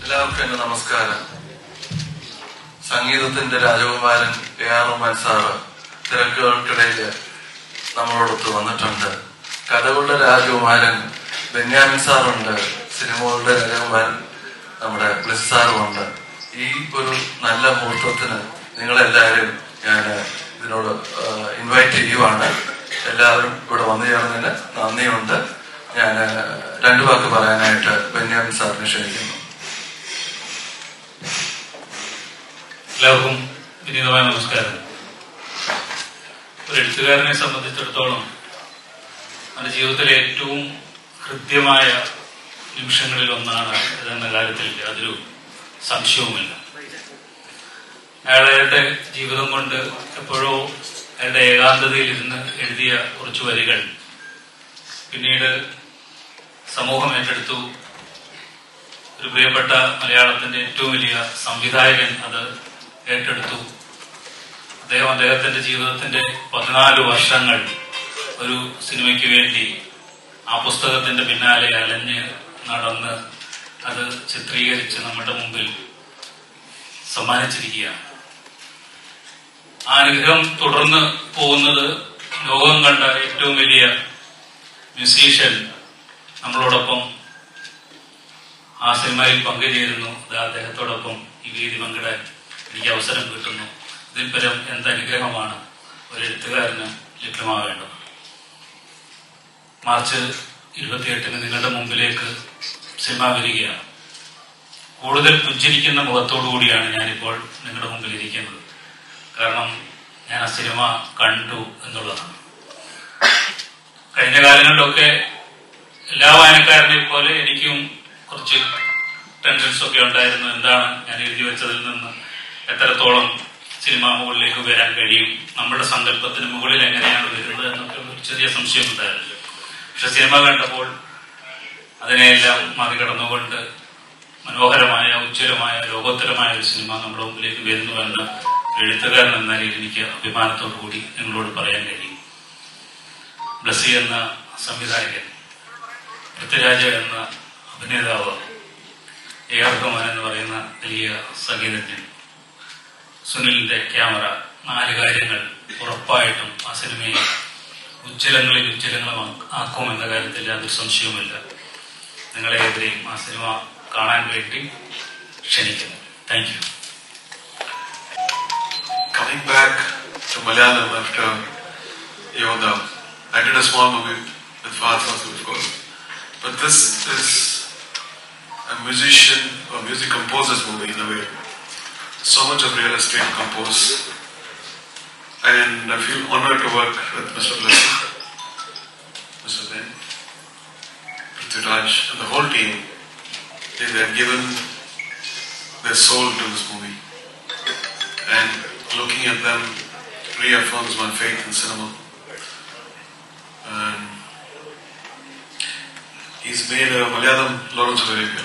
എല്ലാവർക്കും എന്റെ നമസ്കാരം. സംഗീതത്തിന്റെ രാജകുമാരൻ A.R. റഹ്മാൻ സാറ് തിരക്കുകൾക്കിടയിൽ നമ്മളോടൊത്ത് വന്നിട്ടുണ്ട്. കഥകളുടെ രാജകുമാരൻ ബെന്യാമിൻ സാറുണ്ട്. സിനിമകളുടെ രാജകുമാരൻ നമ്മുടെ ബ്ലിസ് സാറുമുണ്ട്. ഈ ഒരു നല്ല മുഹൂർത്തത്തിന് നിങ്ങളെല്ലാവരും ഞാൻ ഇതിനോട് ഇൻവൈറ്റ് ചെയ്യുവാണ്. എല്ലാവരും ഇവിടെ വന്നു ചേർന്നതിന് നന്ദിയുണ്ട്. ഞാൻ രണ്ടു വാക്ക് പറയാനായിട്ട് ബെന്യാമിൻ സാറിനെ ക്ഷണിക്കുന്നു. എല്ലാവർക്കും വിനീതമായ നമസ്കാരം. ഒരു എഴുത്തുകാരനെ സംബന്ധിച്ചിടത്തോളം നമ്മുടെ ജീവിതത്തിലെ ഏറ്റവും ഹൃദ്യമായ നിമിഷങ്ങളിൽ ഒന്നാണ് ഇതെന്ന കാര്യത്തിൽ യാതൊരു സംശയവുമില്ല. അയാളുടെ ജീവിതം കൊണ്ട് എപ്പോഴോ അയാളുടെ ഏകാന്തതയിൽ ഇരുന്ന് എഴുതിയ കുറച്ചു വരികൾ പിന്നീട് സമൂഹം ഏറ്റെടുത്തു. ഒരു പ്രിയപ്പെട്ട മലയാളത്തിന്റെ ഏറ്റവും വലിയ സംവിധായകൻ അത് ഏറ്റെടുത്തു. അദ്ദേഹത്തിന്റെ ജീവിതത്തിന്റെ 14 വർഷങ്ങൾ ഒരു സിനിമയ്ക്ക് വേണ്ടി ആ പുസ്തകത്തിന്റെ പിന്നാലെ അലഞ്ഞ് നടന്ന് അത് ചിത്രീകരിച്ച് നമ്മുടെ മുമ്പിൽ സമ്മാനിച്ചിരിക്കുകയാണ്. ആ അനുഗ്രഹം തുടർന്ന് പോകുന്നത് ലോകം കണ്ട ഏറ്റവും വലിയ മ്യൂസീഷ്യൻ നമ്മളോടൊപ്പം ആ സിനിമയിൽ പങ്കുചേരുന്നു. അദ്ദേഹത്തോടൊപ്പം ഈ വേദി പങ്കിടാൻ എനിക്ക് അവസരം കിട്ടുന്നു. ഇതിൽ പരം എന്ത് അനുഗ്രഹമാണ് ഒരു എഴുത്തുകാരന് ലഭ്യമാവേണ്ടത്. മാർച്ച് 28-ന് നിങ്ങളുടെ മുമ്പിലേക്ക് സിനിമ വരികയാണ്. കൂടുതൽ പുഞ്ചിരിക്കുന്ന മുഖത്തോടു കൂടിയാണ് ഞാനിപ്പോൾ നിങ്ങളുടെ മുമ്പിൽ ഇരിക്കുന്നത്. കാരണം ഞാൻ ആ സിനിമ കണ്ടു എന്നുള്ളതാണ്. കഴിഞ്ഞ കാലങ്ങളിലൊക്കെ എല്ലാ വായനക്കാരനെ പോലെ എനിക്കും കുറച്ച് ടെൻഷൻസ് ഒക്കെ ഉണ്ടായിരുന്നു. എന്താണ് ഞാൻ എഴുതി വെച്ചതിൽ നിന്ന് എത്രത്തോളം സിനിമ മുകളിലേക്ക് വരാൻ കഴിയും, നമ്മുടെ സങ്കല്പത്തിന് മുകളിൽ എങ്ങനെയാണ് വരുന്നത് എന്നൊക്കെ ഒരു ചെറിയ സംശയം ഉണ്ടായിരുന്നു. പക്ഷെ സിനിമ കണ്ടപ്പോൾ അതിനെയെല്ലാം മറികടന്നുകൊണ്ട് മനോഹരമായ, ഉജ്ജ്വലമായ, ലോകോത്തരമായ ഒരു സിനിമ നമ്മുടെ മുമ്പിലേക്ക് വരുന്നുവെന്ന് എഴുത്തുകാരൻ എന്ന നിലയിൽ എനിക്ക് അഭിമാനത്തോടു കൂടി നിങ്ങളോട് പറയാൻ കഴിയും. ബ്ലസ്സി എന്ന സംവിധായകൻ, പൃഥ്വിരാജ എന്ന അഭിനേതാവ്, A.R. റഹ്മാൻ എന്ന് പറയുന്ന വലിയ സംഗീതജ്ഞൻ, സുനിലിന്റെ ക്യാമറ, 4 കാര്യങ്ങൾ ഉറപ്പായിട്ടും ആ സിനിമയെ ഉജ്ജ്വലങ്ങളിൽ ആക്കുമെന്ന കാര്യത്തിൽ യാതൊരു സംശയവുമില്ല. നിങ്ങളെ എതിരെയും ആ സിനിമ കാണാൻ വേണ്ടി ക്ഷണിക്കുന്നു. Thank you. Coming back to Malayalam after Yoda, I did a small movie with Fahad Fasil, of course. But this is a musician or music composer's movie in a way. So much of real estate composed. And I feel honored to work with Mr. Blessing, Mr. Ben, Prithviraj, and the whole team. They have given their soul to this movie. And looking at them reaffirms my faith in cinema. And he's made a Malayalam Lawrence of Arabia.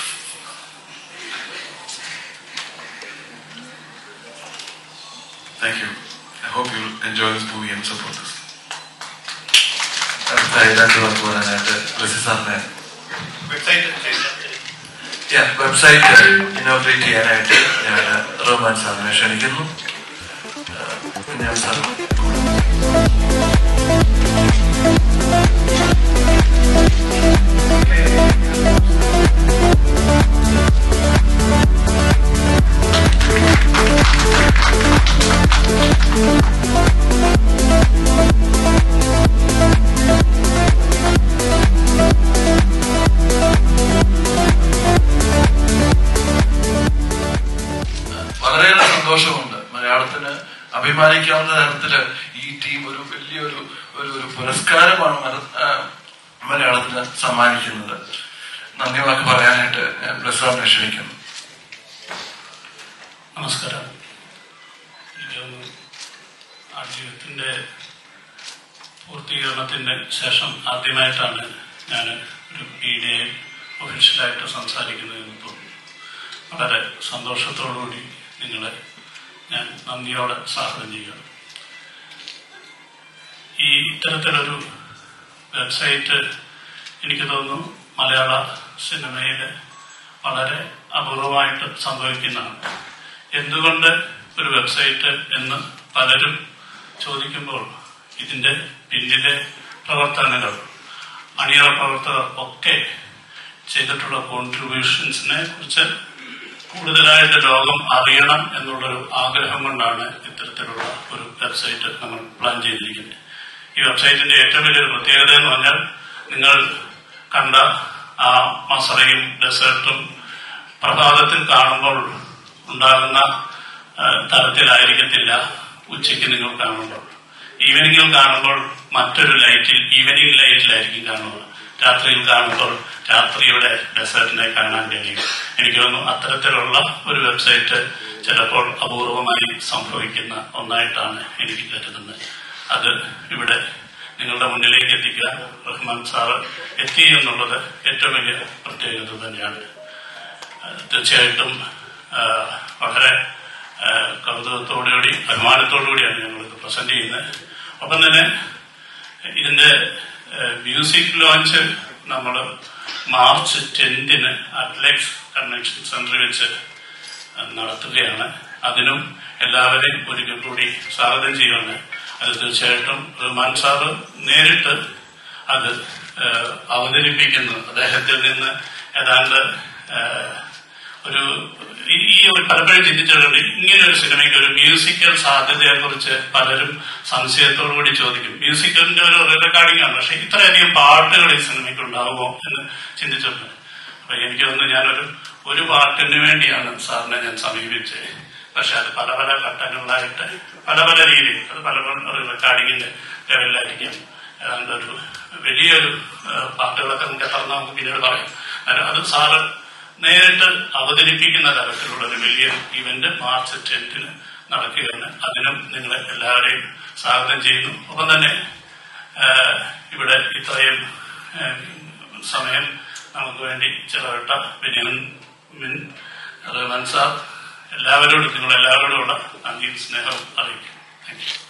Thank you. I hope you'll enjoy this movie and support us. Website inaugurate ചെയ്യാനായിട്ട് ഞാൻ റഹ്മാൻ സാറിനെ ക്ഷണിക്കുന്നു. ഞാൻ sir വളരെയേറെ സന്തോഷമുണ്ട്. മലയാളത്തിന് അഭിമാനിക്കാവുന്ന തരത്തില് ഈ ടീം ഒരു വലിയൊരു ഒരു പുരസ്കാരമാണ് മലയാളത്തിന് സമ്മാനിക്കുന്നത്. നന്ദി വാക്ക് പറയാനായിട്ട് ഞാൻ ബ്ലസ്സാറിനെ ക്ഷണിക്കുന്നു. നമസ്കാരം. ആ ജീവിതത്തിന്റെ പൂർത്തീകരണത്തിന് ശേഷം ആദ്യമായിട്ടാണ് ഞാൻ ഒരു മീഡിയയിൽ ഒഫീഷ്യലായിട്ട് സംസാരിക്കുന്നതെന്ന് തോന്നുന്നു. വളരെ സന്തോഷത്തോടുകൂടി നിങ്ങളെ ഞാൻ നന്ദിയോടെ സ്വാഗതം ചെയ്യുകയാണ്. ഈ ഇത്തരത്തിലൊരു വെബ്സൈറ്റ് എനിക്ക് തോന്നുന്നു മലയാള സിനിമയിലെ വളരെ അപൂർവമായിട്ട് സംഭവിക്കുന്നതാണ്. എന്തുകൊണ്ട് ഒരു വെബ്സൈറ്റ് എന്ന് പലരും ചോദിക്കുമ്പോൾ ഇതിന്റെ പിന്നിലെ പ്രവർത്തനങ്ങൾ, അണിയറ പ്രവർത്തകർ ഒക്കെ ചെയ്തിട്ടുള്ള കോൺട്രിബ്യൂഷൻസിനെ കുറിച്ച് കൂടുതലായിട്ട് ലോകം അറിയണം എന്നുള്ളൊരു ആഗ്രഹം കൊണ്ടാണ് ഇത്തരത്തിലുള്ള ഒരു വെബ്സൈറ്റ് നമ്മൾ പ്ലാൻ ചെയ്തിരിക്കുന്നത്. ഈ വെബ്സൈറ്റിന്റെ ഏറ്റവും വലിയൊരു പ്രത്യേകത എന്ന് പറഞ്ഞാൽ, നിങ്ങൾ കണ്ട ആ മസറയും ഡെസേർട്ടും പ്രഭാതത്തിൽ കാണുമ്പോൾ ഉണ്ടാകുന്ന തരത്തിലായിരിക്കത്തില്ല ഉച്ചയ്ക്ക് നിങ്ങൾ കാണുമ്പോൾ. ഈവനിങ്ങിൽ കാണുമ്പോൾ മറ്റൊരു ലൈറ്റിൽ, ഈവനിങ് ലൈറ്റിലായിരിക്കും കാണുന്നത്. രാത്രിയിൽ കാണുമ്പോൾ രാത്രിയുടെ ഡെസേർട്ടിനെ കാണാൻ കഴിയും. എനിക്ക് തോന്നുന്നു അത്തരത്തിലുള്ള ഒരു വെബ്സൈറ്റ് ചിലപ്പോൾ അപൂർവമായി സംഭവിക്കുന്ന ഒന്നായിട്ടാണ് എനിക്ക് കരുതുന്നത്. അത് ഇവിടെ നിങ്ങളുടെ മുന്നിലേക്ക് എത്തിക്കാൻ റഹ്മാൻ സാറ് എത്തി എന്നുള്ളത് ഏറ്റവും വലിയ പ്രത്യേകത തന്നെയാണ്. തീർച്ചയായിട്ടും വളരെ കൗതുകത്തോടുകൂടി അഭിമാനത്തോടുകൂടിയാണ് ഞങ്ങളിത് പ്രസന്റ് ചെയ്യുന്നത്. ഒപ്പം തന്നെ ഇതിന്റെ മ്യൂസിക് ലോഞ്ച് നമ്മൾ മാർച്ച് 10 അറ്റ്ലക്സ് കൺവെൻഷൻ സെന്ററിൽ വെച്ച് നടത്തുകയാണ്. അതിനും എല്ലാവരെയും ഒരിക്കൽ കൂടി സ്വാഗതം ചെയ്യുകയാണ്. അത് തീർച്ചയായിട്ടും റഹ്മാൻ സാറ് നേരിട്ട് അത് അവതരിപ്പിക്കുന്നു. അദ്ദേഹത്തിൽ നിന്ന് ഏതാണ്ട് പലപ്പോഴും ചിന്തിച്ചിട്ടുണ്ട്, ഇങ്ങനെ ഒരു സിനിമയ്ക്ക് ഒരു മ്യൂസിക്കൽ സാധ്യതയെ കുറിച്ച് പലരും സംശയത്തോടുകൂടി ചോദിക്കും. മ്യൂസിക്കലിന്റെ ഒരു റെക്കോർഡിംഗ് ആണ്, പക്ഷെ ഇത്രയധികം പാട്ടുകൾ ഈ സിനിമയ്ക്ക് ഉണ്ടാവുമോ എന്ന് ചിന്തിച്ചിട്ടുണ്ട്. അപ്പൊ എനിക്ക് തോന്നുന്നു ഞാനൊരു പാട്ടിന് വേണ്ടിയാണ് സാറിനെ ഞാൻ സമീപിച്ചത്. പക്ഷെ അത് പല പല ഘട്ടങ്ങളിലായിട്ട് പല പല രീതിയിൽ, അത് പല റെക്കോർഡിങ്ങിന്റെ ലെവലിലായിരിക്കും. ഏതാണ്ട് ഒരു വലിയൊരു പാട്ടുകളൊക്കെ നമുക്ക് പിന്നീട് പറയാം. അത് സാറ് നേരിട്ട് അവതരിപ്പിക്കുന്ന തരത്തിലുള്ള ഒരു വലിയ ഇവന്റ് മാർച്ച് 10 നടക്കുകയാണ്. അതിനും നിങ്ങളെ എല്ലാവരെയും സ്വാഗതം ചെയ്യുന്നു. ഒപ്പം തന്നെ ഇവിടെ ഇത്രയും സമയം നമുക്ക് വേണ്ടി ചെലവിട്ട ബെന്യാമിൻ റഹ്മാൻ സാർ, നിങ്ങളെല്ലാവരോടുമുള്ള നന്ദിയും സ്നേഹവും അറിയിക്കും. Thank U.